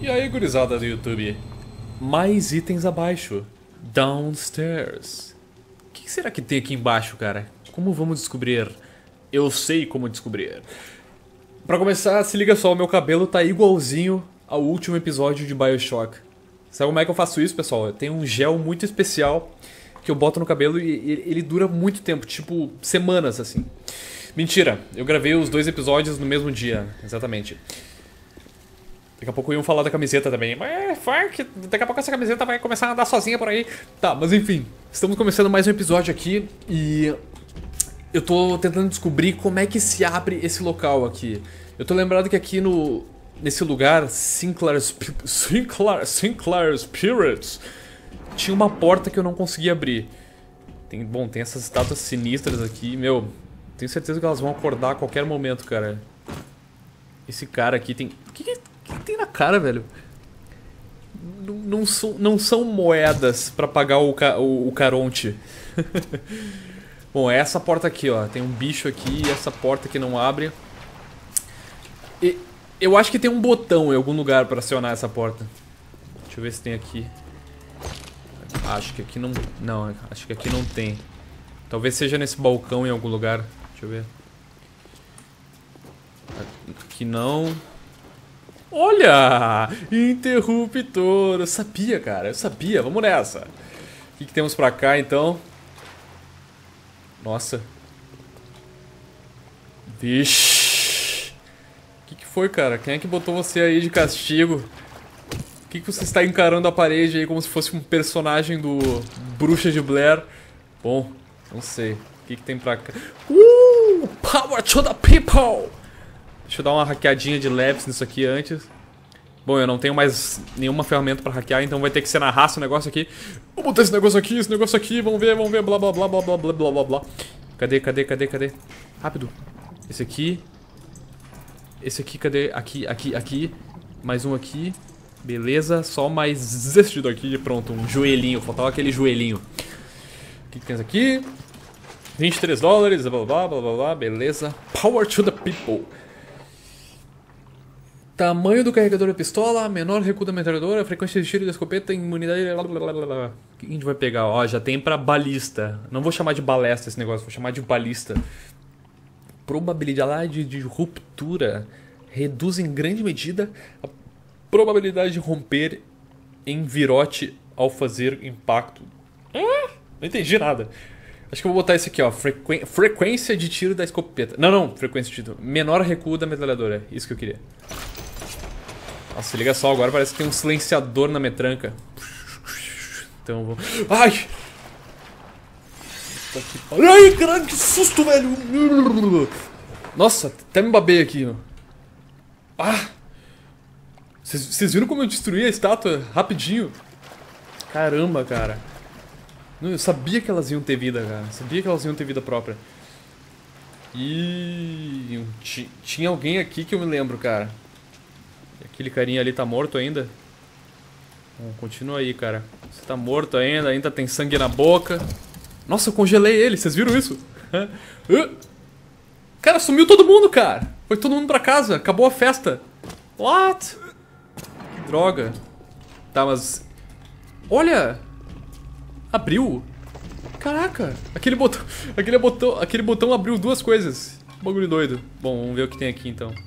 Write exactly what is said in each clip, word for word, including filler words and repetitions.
E aí, gurizada do YouTube? Mais itens abaixo. Downstairs. O que será que tem aqui embaixo, cara? Como vamos descobrir? Eu sei como descobrir. Pra começar, se liga só, o meu cabelo tá igualzinho ao último episódio de BioShock. Sabe como é que eu faço isso, pessoal? Eu tenho um gel muito especial que eu boto no cabelo e ele dura muito tempo, tipo semanas assim. Mentira, eu gravei os dois episódios no mesmo dia, exatamente. Daqui a pouco iam falar da camiseta também. Mas Fark, daqui a pouco essa camiseta vai começar a andar sozinha por aí. Tá, mas enfim, estamos começando mais um episódio aqui e eu tô tentando descobrir como é que se abre esse local aqui. Eu tô lembrado que aqui no nesse lugar, Sinclair's, Sinclair, Sinclair's Spirits, tinha uma porta que eu não conseguia abrir. Tem, bom, tem essas estátuas sinistras aqui, meu. Tenho certeza que elas vão acordar a qualquer momento, cara. Esse cara aqui tem... O que, que, que tem na cara, velho? Não, não, são, não são moedas pra pagar o, o, o Caronte. Bom, é essa porta aqui, ó. Tem um bicho aqui e essa porta que não abre. E eu acho que tem um botão em algum lugar pra acionar essa porta. Deixa eu ver se tem aqui. Acho que aqui não... Não, acho que aqui não tem. Talvez seja nesse balcão em algum lugar. Deixa eu ver. Aqui não. Olha! Interruptor! Eu sabia, cara. Eu sabia. Vamos nessa. O que, que temos pra cá, então? Nossa. Vixe. O que, que foi, cara? Quem é que botou você aí de castigo? Por que, que você está encarando a parede aí como se fosse um personagem do Bruxa de Blair? Bom, não sei. O que, que tem pra cá? Uh! Power to the people! Deixa eu dar uma hackeadinha de leves nisso aqui antes. Bom, eu não tenho mais nenhuma ferramenta pra hackear, então vai ter que ser na raça o negócio aqui. Vou botar esse negócio aqui, esse negócio aqui, vamos ver, vamos ver, blá blá blá blá blá blá blá blá blá. Cadê, cadê, cadê, cadê? Rápido. Esse aqui. Esse aqui, cadê? Aqui, aqui, aqui. Mais um aqui. Beleza, só mais este daqui, pronto, um joelhinho, faltava aquele joelhinho. O que, que tens aqui? vinte e três dólares, blá blá blá blá blá, beleza. Power to the people. Tamanho do carregador da pistola, menor recuo da metralhadora, frequência de tiro da escopeta, imunidade, blá blá blá blá blá. O que a gente vai pegar? Ó, já tem pra balista. Não vou chamar de balestra esse negócio, vou chamar de balista. Probabilidade de ruptura reduz em grande medida a probabilidade de romper em virote ao fazer impacto. Ah, não entendi nada. Acho que eu vou botar esse aqui, ó. Frequ... Frequência de tiro da escopeta. Não, não. Frequência de tiro. Menor recuo da metralhadora. Isso que eu queria. Nossa, se liga só. Agora parece que tem um silenciador na metranca. Então eu vou... Ai! Ai, caralho, que susto, velho! Nossa, até me babei aqui, ó. Ah! Vocês viram como eu destruí a estátua rapidinho? Caramba, cara. Eu sabia que elas iam ter vida, cara. Eu sabia que elas iam ter vida própria. E... tinha alguém aqui que eu me lembro, cara. Aquele carinha ali tá morto ainda? Bom, continua aí, cara. Você tá morto ainda, ainda tem sangue na boca. Nossa, eu congelei ele, vocês viram isso? Cara, sumiu todo mundo, cara. Foi todo mundo pra casa, acabou a festa. What? Que droga. Tá, mas... Olha! Abriu? Caraca! Aquele botão... Aquele botão, aquele botão abriu duas coisas. Bagulho doido. Bom, vamos ver o que tem aqui, então.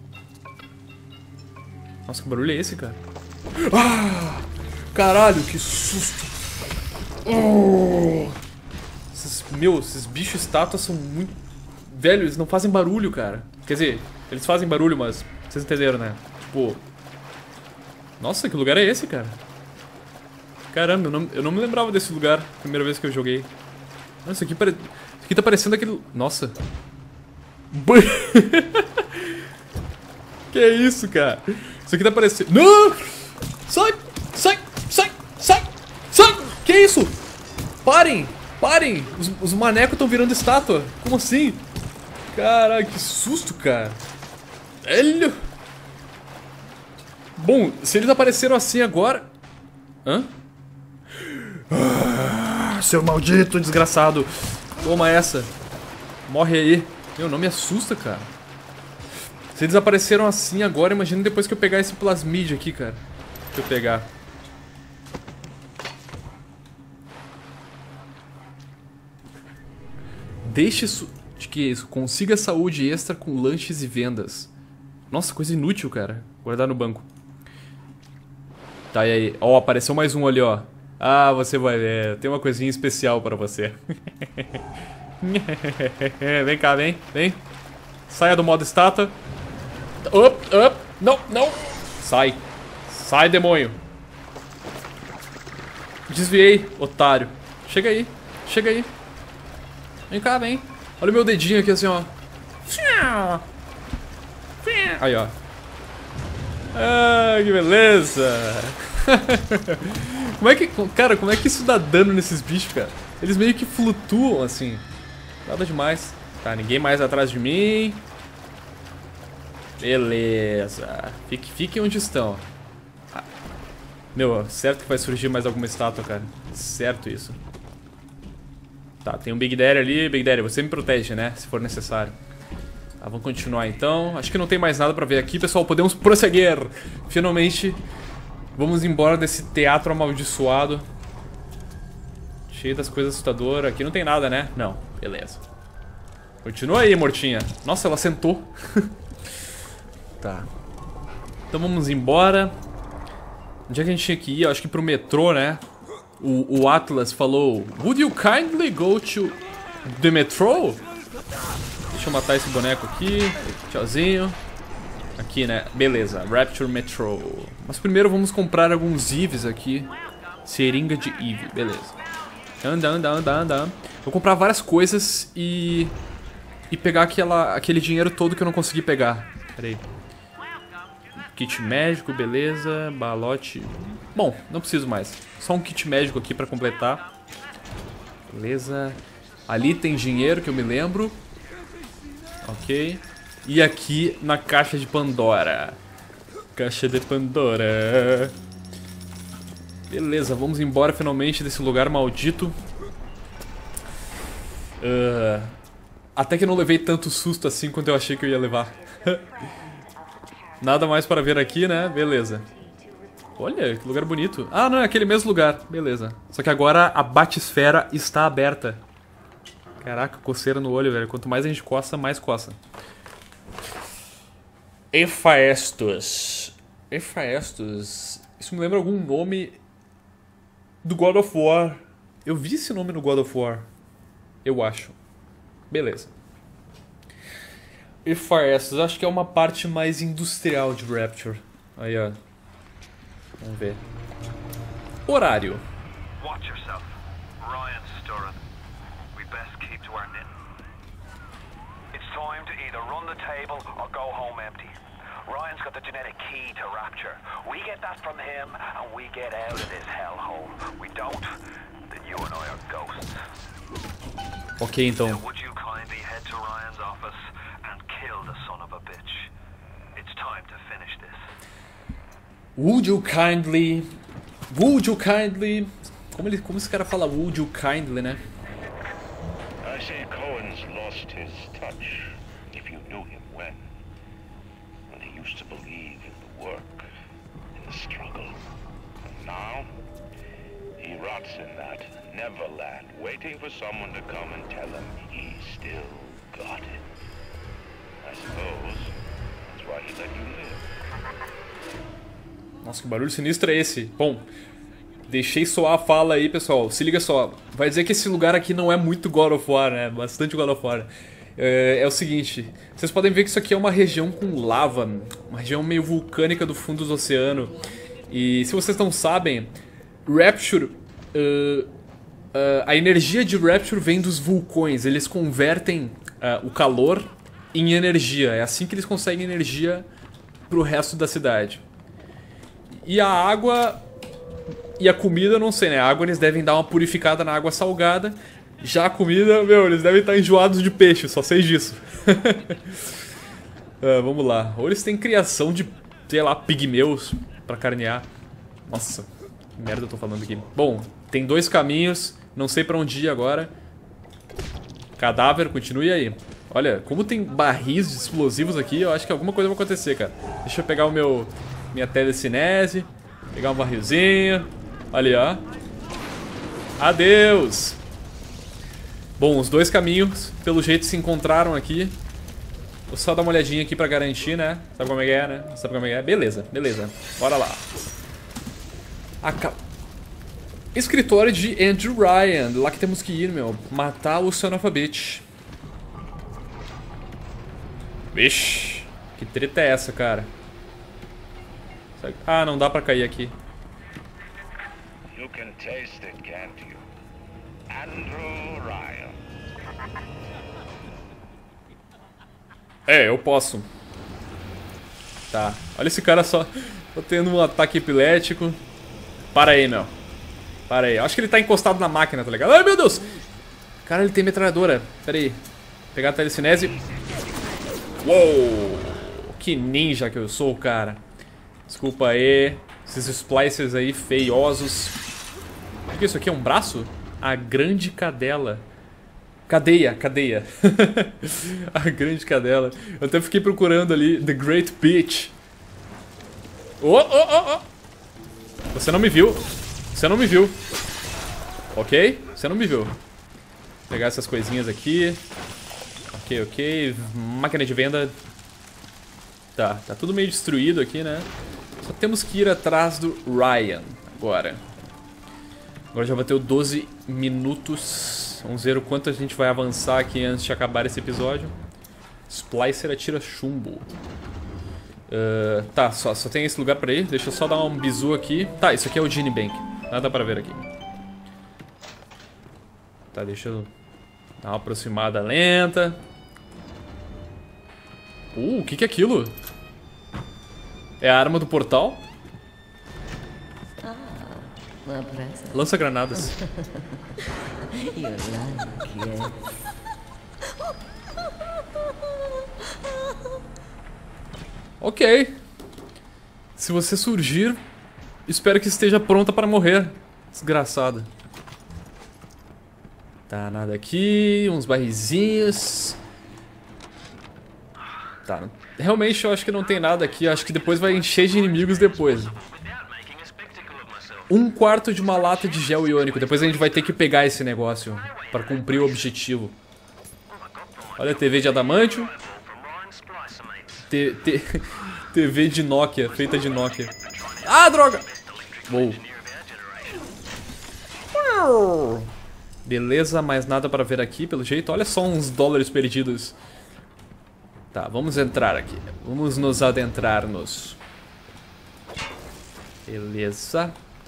Nossa, que barulho é esse, cara? Ah! Caralho, que susto! Oh! Esses, meu, esses bichos estátuas são muito... Velho, eles não fazem barulho, cara. Quer dizer, eles fazem barulho, mas... Vocês entenderam, né? Tipo... Nossa, que lugar é esse, cara? Caramba, eu não, eu não me lembrava desse lugar. Primeira vez que eu joguei. Nossa, isso aqui, pare... isso aqui tá parecendo aquele... Nossa. Que é isso, cara? Isso aqui tá parecendo... Não! Sai! Sai! Sai! Sai! Sai! Que é isso? Parem! Parem! Os, os manecos estão virando estátua. Como assim? Caralho, que susto, cara. Velho! Bom, se eles apareceram assim agora... Hã? Ah, seu maldito desgraçado. Toma essa. Morre aí. Meu, não me assusta, cara. Se eles apareceram assim agora, imagina depois que eu pegar esse plasmid aqui, cara. Deixa eu pegar. Deixe isso... De que é isso? Consiga saúde extra com lanches e vendas. Nossa, coisa inútil, cara. Guardar no banco. Tá, e aí? Ó, apareceu mais um ali, ó. Ah, você vai ver. Tem uma coisinha especial pra você. Vem cá, vem. Vem. Saia do modo estátua. Up, up. Não, não. Sai. Sai, demônio. Desviei, otário. Chega aí. Chega aí. Vem cá, vem. Olha o meu dedinho aqui assim, ó. Aí, ó. Ah, que beleza. Como é que... Cara, como é que isso dá dano nesses bichos, cara? Eles meio que flutuam, assim. Nada demais. Tá, ninguém mais atrás de mim. Beleza. Fique, fiquem onde estão. Ah. Meu, certo que vai surgir mais alguma estátua, cara. Certo isso. Tá, tem um Big Daddy ali. Big Daddy, você me protege, né? Se for necessário. Tá, vamos continuar então. Acho que não tem mais nada pra ver aqui, pessoal. Podemos prosseguir. Finalmente, vamos embora desse teatro amaldiçoado. Cheio das coisas assustadoras. Aqui não tem nada, né? Não, beleza. Continua aí, mortinha. Nossa, ela sentou. Tá. Então vamos embora. Onde é que a gente tinha que ir? Eu acho que pro metrô, né? O, o Atlas falou: Would you kindly go to the metro? Deixa eu matar esse boneco aqui. Tchauzinho. Aqui, né? Beleza, Rapture Metro. Mas primeiro vamos comprar alguns Eves aqui. Seringa de Eve, beleza. Anda, anda, anda, anda. Vou comprar várias coisas e... E pegar aquela, aquele dinheiro todo que eu não consegui pegar. Pera aí. Kit médico, beleza. Balote. Bom, não preciso mais. Só um kit médico aqui pra completar. Beleza. Ali tem dinheiro que eu me lembro. Ok. E aqui na caixa de Pandora. Caixa de Pandora. Beleza, vamos embora finalmente desse lugar maldito. Uh, até que não levei tanto susto assim quanto eu achei que eu ia levar. Nada mais para ver aqui, né? Beleza. Olha, que lugar bonito. Ah, não, é aquele mesmo lugar. Beleza. Só que agora a batisfera está aberta. Caraca, coceira no olho, velho. Quanto mais a gente coça, mais coça. Hephaestus. Hephaestus. Isso me lembra algum nome do God of War. Eu vi esse nome no God of War. Eu acho. Beleza. Hephaestus. Acho que é uma parte mais industrial de Rapture. Aí, ó. Vamos ver. Horário. Watch yourself. Ryan's stirring. We best keep to our knitting. It's time to either run the table or go home empty. Ryan's got the genetic key to Rapture. We get that from him and we get out of this hellhole. We don't, then you and I are ghosts. Ok, então. Now, would you kindly head to Ryan's office and kill the son of a bitch? It's time to finish this. Would you kindly... Would you kindly... Como, ele, como esse cara fala would you kindly, né? I say Cohen's lost his touch, if you knew him when. When he used to believe in the work, in the struggle. And now, he rots in that Neverland, waiting for someone to come and tell him he still got it. I suppose that's why he let you live. Nossa, que barulho sinistro é esse? Bom, deixei soar a fala aí, pessoal. Se liga só. Vai dizer que esse lugar aqui não é muito God of War, né? Bastante God of War. É, é o seguinte. Vocês podem ver que isso aqui é uma região com lava. Uma região meio vulcânica do fundo do oceano. E se vocês não sabem, Rapture... Uh, uh, a energia de Rapture vem dos vulcões. Eles convertem uh, o calor em energia. É assim que eles conseguem energia pro resto da cidade. E a água e a comida, não sei, né? A água eles devem dar uma purificada na água salgada. Já a comida, meu, eles devem estar enjoados de peixe, só sei disso. ah, vamos lá. Ou eles têm criação de, sei lá, pigmeus pra carnear. Nossa, que merda eu tô falando aqui. Bom, tem dois caminhos, não sei pra onde ir agora. Cadáver, continue aí. Olha, como tem barris de explosivos aqui, eu acho que alguma coisa vai acontecer, cara. Deixa eu pegar o meu... minha telecinese. Pegar um barrilzinho. Ali, ó. Adeus. Bom, os dois caminhos, pelo jeito, se encontraram aqui. Vou só dar uma olhadinha aqui pra garantir, né? Sabe como é que é, né? Sabe como é que é? Beleza, beleza. Bora lá. Aca... Escritório de Andrew Ryan. Lá que temos que ir, meu. Matar o Son of a Bitch. Vixe. Que treta é essa, cara? Ah, não dá pra cair aqui. You can taste it, can't you? Andrew Ryan. É, eu posso. Tá. Olha esse cara só. Tô tendo um ataque epilético. Para aí, meu. Para aí. Acho que ele tá encostado na máquina, tá ligado? Ai, meu Deus! Cara, ele tem metralhadora. Pera aí. Pegar a telecinese. Uou! Que ninja que eu sou, cara. Desculpa aí. Esses splicers aí feiosos. O que é isso aqui? É um braço? A grande cadela. Cadeia, cadeia. A grande cadela. Eu até fiquei procurando ali The Great Bitch. Oh, oh, oh, oh. Você não me viu. Você não me viu. Ok? Você não me viu. Vou pegar essas coisinhas aqui. Ok, ok. Máquina de venda. Tá, tá tudo meio destruído aqui, né? Só temos que ir atrás do Ryan agora. Agora já bateu doze minutos. Vamos ver o quanto a gente vai avançar aqui antes de acabar esse episódio. Splicer atira chumbo. Uh, tá, só, só tem esse lugar pra ir. Deixa eu só dar um bizu aqui. Tá, isso aqui é o Genie Bank. Nada pra ver aqui. Tá, deixa eu dar uma aproximada lenta. Uh, o que que é aquilo? É a arma do portal? Lança granadas. Ok. Se você surgir, espero que esteja pronta para morrer. Desgraçada. Tá, nada aqui. Uns barrizinhos. Tá, realmente eu acho que não tem nada aqui. Eu acho que depois vai encher de inimigos depois. Um quarto de uma lata de gel iônico. Depois a gente vai ter que pegar esse negócio para cumprir o objetivo. Olha a T V de adamantio. T T TV de Nokia, feita de Nokia. Ah, droga! Uou. Beleza, mais nada para ver aqui, pelo jeito. Olha só uns dólares perdidos. Tá, vamos entrar aqui. Vamos nos adentrar-nos. Beleza.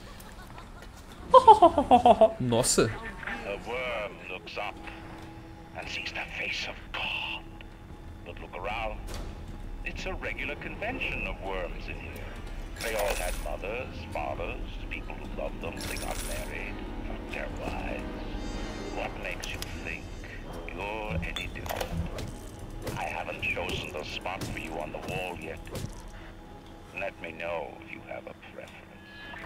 Nossa. The worm looks up and sees the face of God. But look around. It's a regular convention of worms in here. They all had mothers, fathers, people who loved them. They got married, fucked their wives. What makes you think you're any different? I haven't chosen the spot for you on the wall yet. Let me know if you have a preference.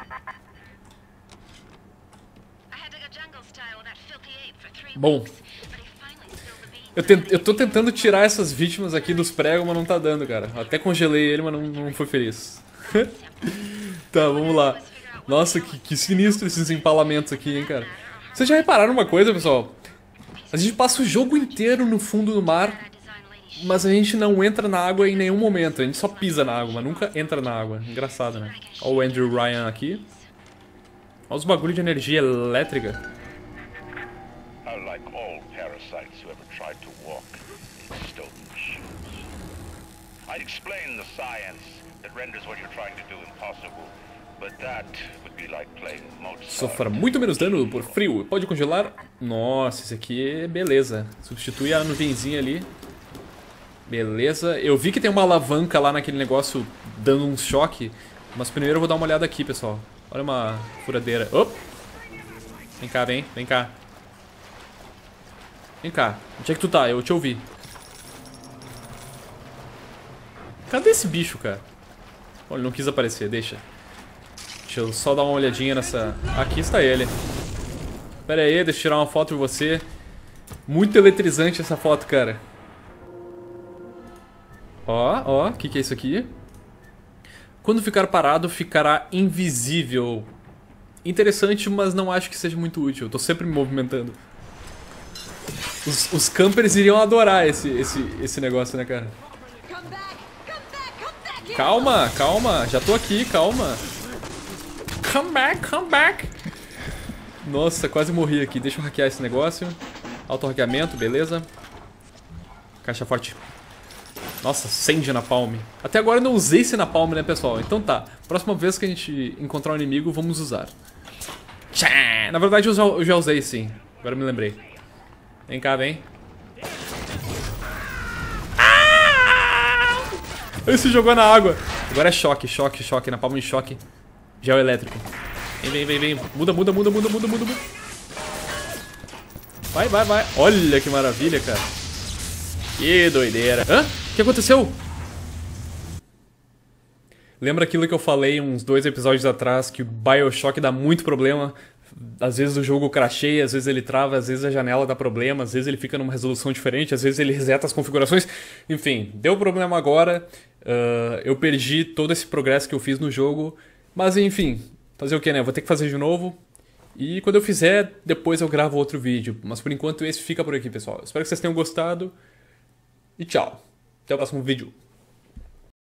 Bom, eu, tent, eu tô tentando tirar essas vítimas aqui dos pregos, mas não tá dando, cara. Até congelei ele, mas não, não foi feliz. Tá, vamos lá. Nossa, que, que sinistro esses empalamentos aqui, hein, cara. Vocês já repararam uma coisa, pessoal? A gente passa o jogo inteiro no fundo do mar, mas a gente não entra na água em nenhum momento. A gente só pisa na água, mas nunca entra na água. Engraçado, né? Olha o Andrew Ryan aqui. Olha os bagulho de energia elétrica. Like all parasites who ever tried to walk in stone shoes. I'd explain the science that renders what you're trying to do impossible, but that would be like playing Mozart. Sofra muito menos dano por frio. Pode congelar. Nossa, esse aqui é beleza. Substitui a nuvenzinha ali. Beleza. Eu vi que tem uma alavanca lá naquele negócio dando um choque, mas primeiro eu vou dar uma olhada aqui, pessoal. Olha uma furadeira. Op! Vem cá, vem. Vem cá. Vem cá, onde é que tu tá? Eu te ouvi. Cadê esse bicho, cara? Olha, ele não quis aparecer, deixa. Deixa eu só dar uma olhadinha nessa... Aqui está ele. Pera aí, deixa eu tirar uma foto de você. Muito eletrizante essa foto, cara. Ó, ó, o que que é isso aqui? Quando ficar parado, ficará invisível. Interessante, mas não acho que seja muito útil. Eu tô sempre me movimentando. Os, os campers iriam adorar esse, esse, esse negócio, né, cara? Calma, calma. Já tô aqui, calma. Come back, come back. Nossa, quase morri aqui. Deixa eu hackear esse negócio. Auto-hackeamento, beleza. Caixa forte. Nossa, cem de napalm. Até agora eu não usei esse napalm, né, pessoal? Então tá. Próxima vez que a gente encontrar um inimigo, vamos usar. Tchá! Na verdade, eu já, eu já usei, sim. Agora eu me lembrei. Vem cá, vem. Ah! Ele se jogou na água. Agora é choque, choque, choque. Napalm de choque. Gel elétrico. Vem, vem, vem, vem. Muda, muda, muda, muda, muda, muda, muda. Vai, vai, vai. Olha que maravilha, cara. Que doideira. Hã? O que aconteceu? Lembra aquilo que eu falei uns dois episódios atrás, que o BioShock dá muito problema? Às vezes o jogo crasheia, às vezes ele trava, às vezes a janela dá problema, às vezes ele fica numa resolução diferente, às vezes ele reseta as configurações. Enfim, deu problema agora. Uh, eu perdi todo esse progresso que eu fiz no jogo. Mas enfim, fazer o que, né? Vou ter que fazer de novo. E quando eu fizer, depois eu gravo outro vídeo. Mas por enquanto esse fica por aqui, pessoal. Espero que vocês tenham gostado. E tchau. Até o próximo vídeo.